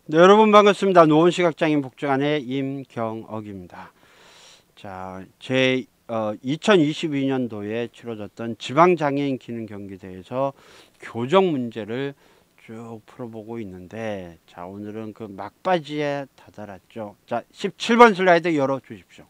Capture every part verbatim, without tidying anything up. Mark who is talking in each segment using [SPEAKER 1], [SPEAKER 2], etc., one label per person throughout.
[SPEAKER 1] 네, 여러분 반갑습니다. 노원시각장애인 복지관의 임경억입니다. 자, 제 어, 이천이십이 년도에 치러졌던 지방장애인 기능경기대회에서 교정 문제를 쭉 풀어보고 있는데, 자, 오늘은 그 막바지에 다다랐죠. 자, 십칠 번 슬라이드 열어주십시오.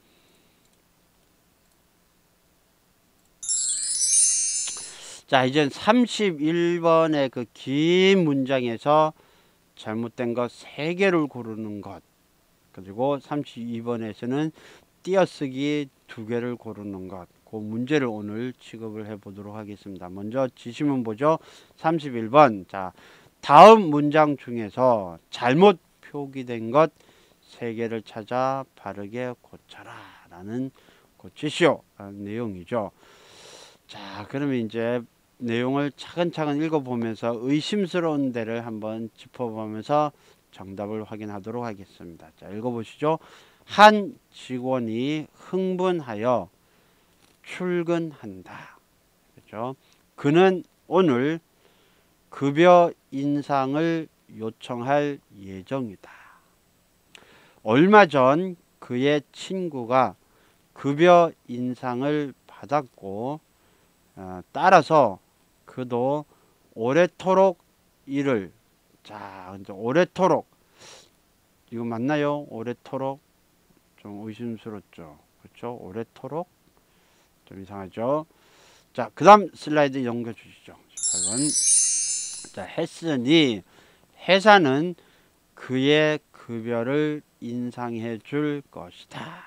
[SPEAKER 1] 자, 이젠 삼십일 번의 그 긴 문장에서 잘못된 것 세 개를 고르는 것, 그리고 삼십이 번에서는 띄어쓰기 두 개를 고르는 것, 그 문제를 오늘 취급을 해 보도록 하겠습니다. 먼저 지시문 보죠. 삼십일 번. 자, 다음 문장 중에서 잘못 표기된 것 세 개를 찾아 바르게 고쳐라 라는 고치시오 라는 내용이죠. 자, 그러면 이제 내용을 차근차근 읽어보면서 의심스러운 데를 한번 짚어보면서 정답을 확인하도록 하겠습니다. 자, 읽어보시죠. 한 직원이 흥분하여 출근한다. 그렇죠? 그는 오늘 급여 인상을 요청할 예정이다. 얼마 전 그의 친구가 급여 인상을 받았고, 어, 따라서 그도 오래도록 일을, 자, 이제 오래도록, 이거 맞나요? 오래도록? 좀 의심스럽죠. 그렇죠? 오래도록? 좀 이상하죠? 자, 그 다음 슬라이드 넘겨주시죠. 십팔 번. 자, 했으니 회사는 그의 급여를 인상해 줄 것이다.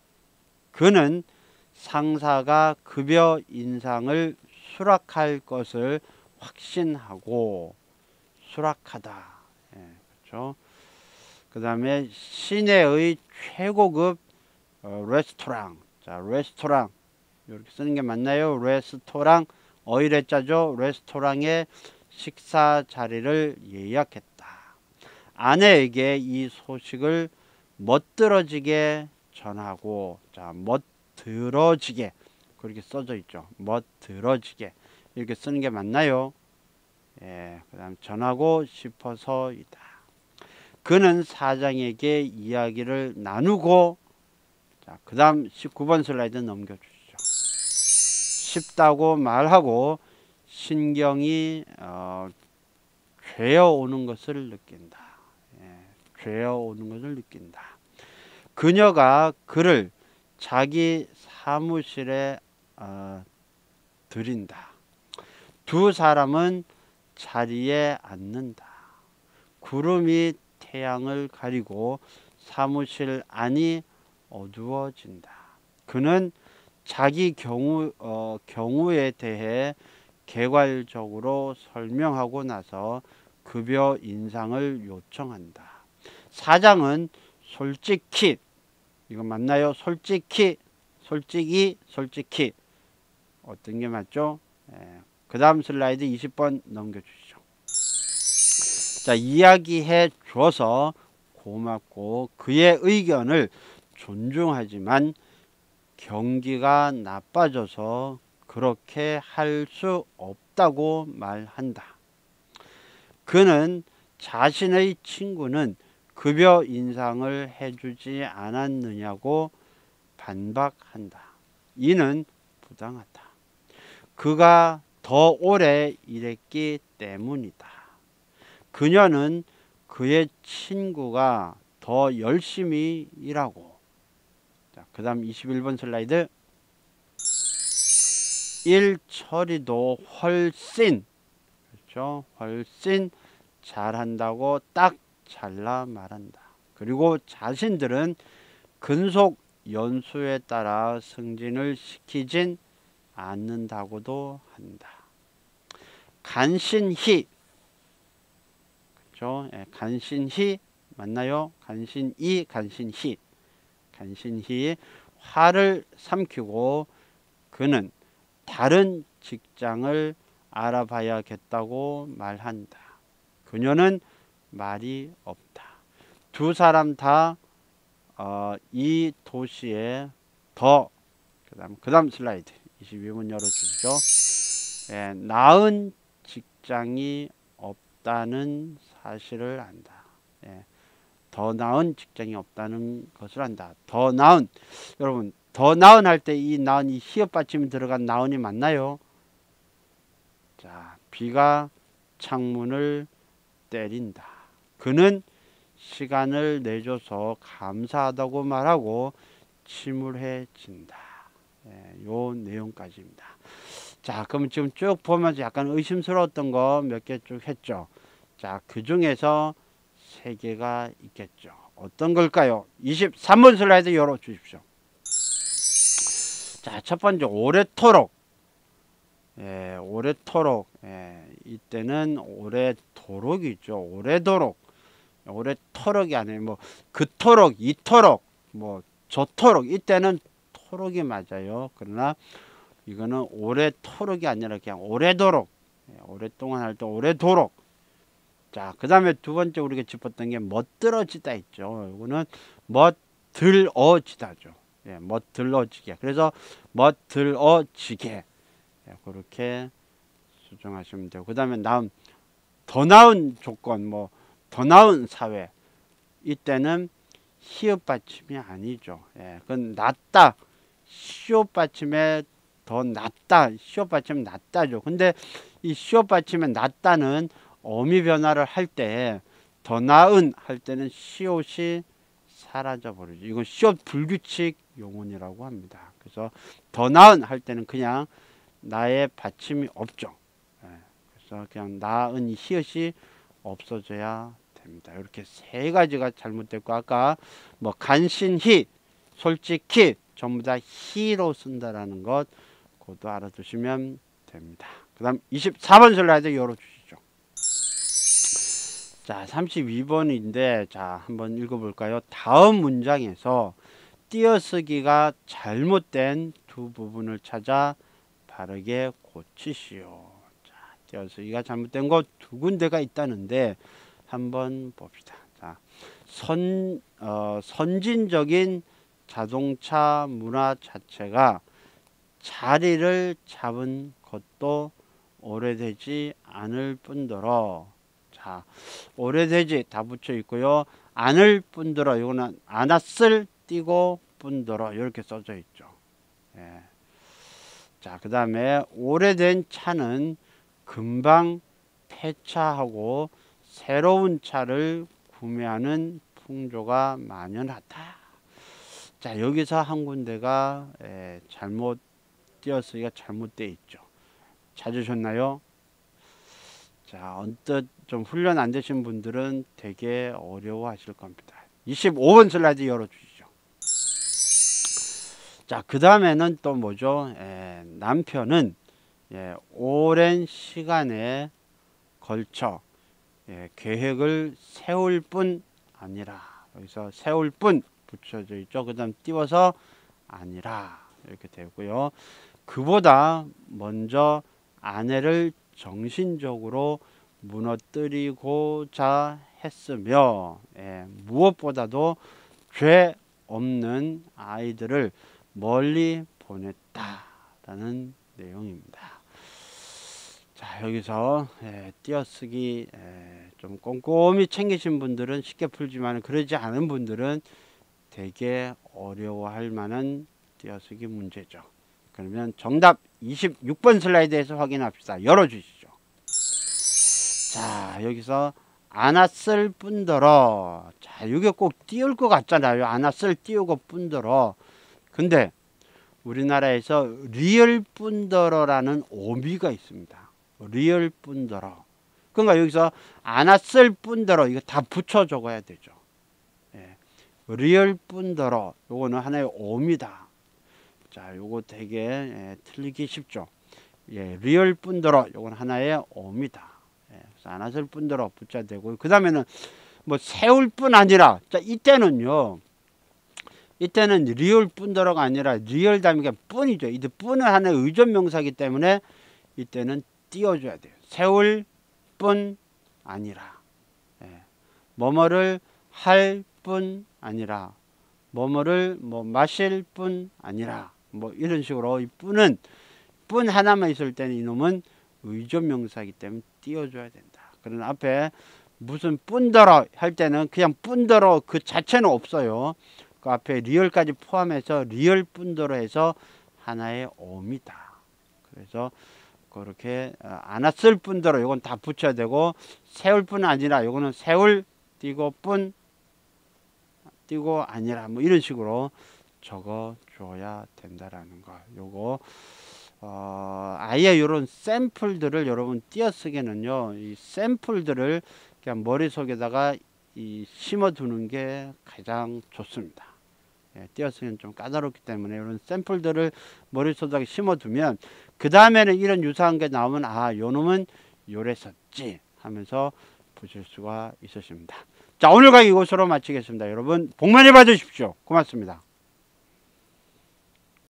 [SPEAKER 1] 그는 상사가 급여 인상을 수락할 것을 확신하고, 수락하다. 예, 그렇죠? 그 다음에 시내의 최고급 어, 레스토랑. 자, 레스토랑. 이렇게 쓰는 게 맞나요? 레스토랑. 어이레자죠? 레스토랑에 식사 자리를 예약했다. 아내에게 이 소식을 멋들어지게 전하고, 자, 멋들어지게. 그렇게 써져 있죠. 멋들어지게. 이렇게 쓰는 게 맞나요? 예, 그 다음 전하고 싶어서이다. 그는 사장에게 이야기를 나누고, 자, 그 다음 십구 번 슬라이드 넘겨주시죠. 쉽다고 말하고 신경이 어, 죄어오는 것을 느낀다. 예, 죄어오는 것을 느낀다. 그녀가 그를 자기 사무실에 어, 들인다. 두 사람은 자리에 앉는다. 구름이 태양을 가리고 사무실 안이 어두워진다. 그는 자기 경우, 어, 경우에 대해 개괄적으로 설명하고 나서 급여 인상을 요청한다. 사장은 솔직히, 이거 맞나요? 솔직히, 솔직히, 솔직히. 어떤 게 맞죠? 예. 그 다음 슬라이드 이십 번 넘겨주시죠. 자, 이야기해 줘서 고맙고 그의 의견을 존중하지만 경기가 나빠져서 그렇게 할 수 없다고 말한다. 그는 자신의 친구는 급여 인상을 해주지 않았느냐고 반박한다. 이는 부당하다. 그가 더 오래 일했기 때문이다. 그녀는 그의 친구가 더 열심히 일하고, 자, 그 다음 이십일 번 슬라이드. 일 처리도 훨씬, 그렇죠? 훨씬 잘한다고 딱 잘라 말한다. 그리고 자신들은 근속 연수에 따라 승진을 시키진 않는다고도 한다. 간신히, 그렇죠? 예, 간신히 맞나요? 간신히, 간신히, 간신히 화를 삼키고 그는 다른 직장을 알아봐야겠다고 말한다. 그녀는 말이 없다. 두 사람 다 이 어, 도시에 더, 그 다음 그 다음 슬라이드 이십이 번 열어주시죠. 예, 나은 직장이 없다는 사실을 안다. 예, 더 나은 직장이 없다는 것을 안다. 더 나은, 여러분 더 나은 할 때 이 나은, 이 히읗 받침이 들어간 나은이 맞나요? 자, 비가 창문을 때린다. 그는 시간을 내줘서 감사하다고 말하고 침울해진다. 예, 요 내용까지입니다. 자, 그럼 지금 쭉 보면서 약간 의심스러웠던 거 몇 개 쭉 했죠. 자, 그 중에서 세 개가 있겠죠. 어떤 걸까요? 이십삼 번 슬라이드 열어 주십시오. 자, 첫 번째 오래토록. 예, 오래토록. 예, 이때는 오래도록이죠. 오래도록. 오래토록이 아니에요. 뭐 그토록, 이토록, 뭐 저토록. 이때는 토록이 맞아요. 그러나 이거는 오래토록이 아니라 그냥 오래도록. 예, 오랫동안 할 때 오래도록. 자, 그 다음에 두 번째 우리가 짚었던 게 멋들어지다 있죠. 이거는 멋들어지다죠. 예, 멋들어지게. 그래서 멋들어지게. 예, 그렇게 수정하시면 되고. 그 다음에 다음 더 나은 조건, 뭐 더 나은 사회. 이때는 히읗 받침이 아니죠. 예, 그건 낫다. 시옷 받침에 더 낫다. 시옷 받침 낫다죠. 근데 이 시옷 받침에 낫다는 어미 변화를 할 때 더 나은 할 때는 시옷이 사라져 버리죠. 이건 시옷 불규칙 용언이라고 합니다. 그래서 더 나은 할 때는 그냥 나의 받침이 없죠. 예, 그래서 그냥 나은 히읗이 없어져야 됩니다. 이렇게 세 가지가 잘못됐고, 아까 뭐 간신히, 솔직히 전부 다 히로 쓴다라는 것 그것도 알아두시면 됩니다. 그 다음 이십사 번 슬라이드 열어주시죠. 자, 삼십이 번인데 자, 한번 읽어볼까요? 다음 문장에서 띄어쓰기가 잘못된 두 부분을 찾아 바르게 고치시오. 자, 띄어쓰기가 잘못된 것 두 군데가 있다는데 한번 봅시다. 자, 선, 어, 선진적인 자동차 문화 자체가 자리를 잡은 것도 오래되지 않을 뿐더러, 자, 오래되지 다 붙여 있고요. 않을 뿐더러, 이거는 않았을 띄고 뿐더러 이렇게 써져 있죠. 예. 자, 그 다음에 오래된 차는 금방 폐차하고 새로운 차를 구매하는 풍조가 만연하다. 자, 여기서 한 군데가 에, 잘못 띄어쓰기가 잘못되어 있죠. 찾으셨나요? 자, 언뜻 좀 훈련 안 되신 분들은 되게 어려워하실 겁니다. 이십오 번 슬라이드 열어주시죠. 자, 그 다음에는 또 뭐죠? 에, 남편은 예, 오랜 시간에 걸쳐 예, 계획을 세울 뿐 아니라, 여기서 세울 뿐 붙여져 있죠. 그 다음 띄워서 아니라 이렇게 되고요. 그보다 먼저 아내를 정신적으로 무너뜨리고자 했으며, 예, 무엇보다도 죄 없는 아이들을 멀리 보냈다라는 내용입니다. 자, 여기서 예, 띄어쓰기 예, 좀 꼼꼼히 챙기신 분들은 쉽게 풀지만 그러지 않은 분들은 되게 어려워할 만한 띄어쓰기 문제죠. 그러면 정답 이십육 번 슬라이드에서 확인합시다. 열어주시죠. 자, 여기서 않았을 뿐더러, 자, 이게 꼭 띄울 것 같잖아요. 않았을 띄우고 뿐더러. 근데 우리나라에서 리얼 뿐더러라는 어미가 있습니다. 리얼 뿐더러. 그러니까 여기서 않았을 뿐더러 이거 다 붙여 적어야 되죠. 예. 리얼 뿐더러 요거는 하나의 어미다. 자, 요거 되게 예, 틀리기 쉽죠. 예, 리얼 뿐더러 요건 하나의 어미다. 예, 그래서 않았을 뿐더러 붙여야 되고, 그 다음에는 뭐 세울 뿐 아니라, 자, 이때는요. 이때는 리얼 뿐더러가 아니라 리얼 다음에 뿐이죠. 이때 뿐은 하나의 의존 명사이기 때문에 이때는 띄워줘야 돼요. 세울 뿐 아니라, 예. 뭐뭐를 할 뿐 아니라, 뭐뭐를 뭐 마실 뿐 아니라, 뭐 이런 식으로 이 뿐은 뿐 하나만 있을 때는 이놈은 의존 명사이기 때문에 띄워줘야 된다. 그러나 앞에 무슨 뿐더러 할 때는 그냥 뿐더러 그 자체는 없어요. 그 앞에 리얼까지 포함해서 리얼 뿐더러 해서 하나의 어미다. 그래서 그렇게 안 쓸 뿐더러 요건 다 붙여야 되고, 세울 뿐 아니라 요거는 세울 띄고 뿐 띄고 아니라 뭐 이런 식으로 적어 줘야 된다라는 거. 요거 어, 아예 요런 샘플들을 여러분 띄어쓰기는요, 이 샘플들을 그냥 머릿속에다가 이 심어 두는 게 가장 좋습니다. 예, 띄어쓰기는 좀 까다롭기 때문에 이런 샘플들을 머릿속에 심어두면 그 다음에는 이런 유사한 게 나오면 아, 요 놈은 요래 썼지 하면서 보실 수가 있으십니다. 자, 오늘 강의 이것으로 마치겠습니다. 여러분 복 많이 받으십시오. 고맙습니다.